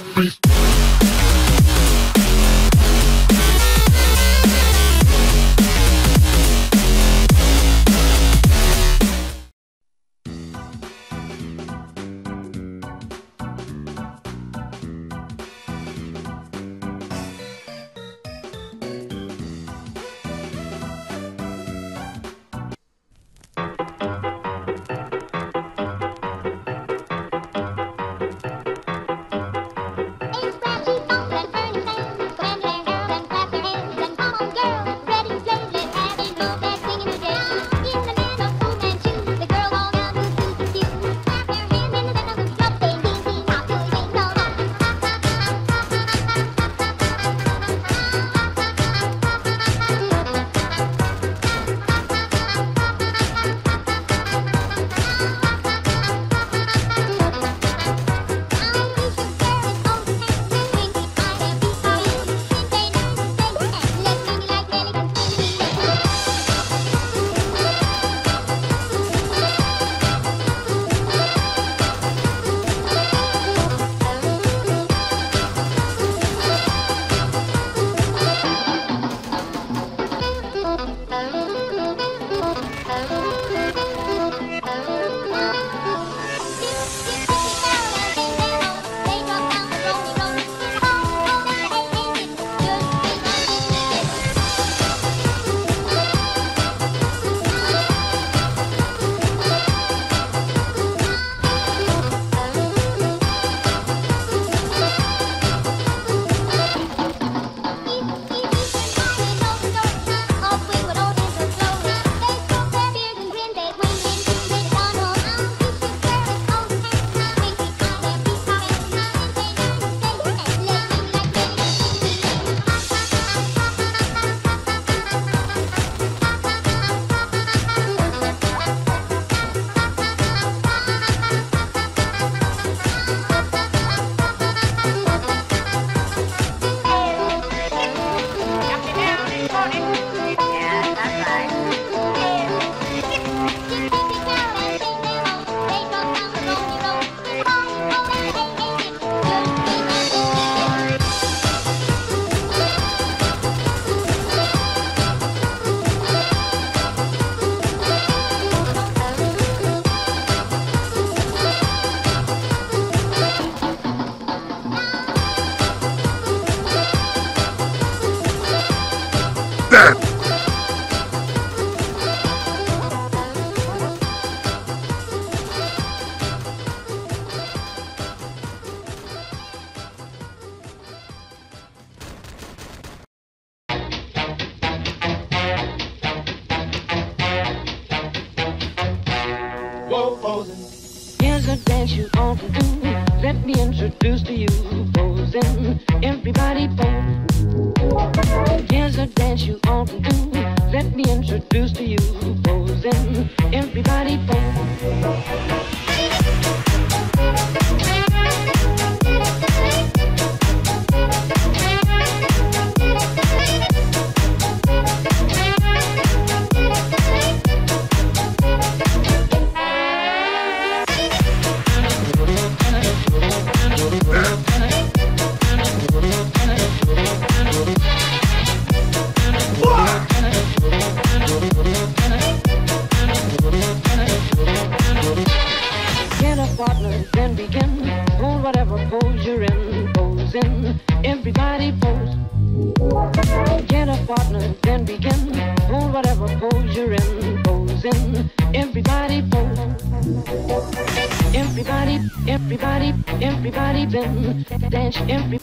Here's a dance you ought to do. Let me introduce to you posing. Everybody pose. Here's a dance you ought to do. Let me introduce to you posing. Everybody pose. Then begin, hold whatever pose you're in, pose in, everybody pose. Get a partner, then begin, hold whatever pose you're in, pose in, everybody pose. Everybody, everybody, everybody then dance, everybody.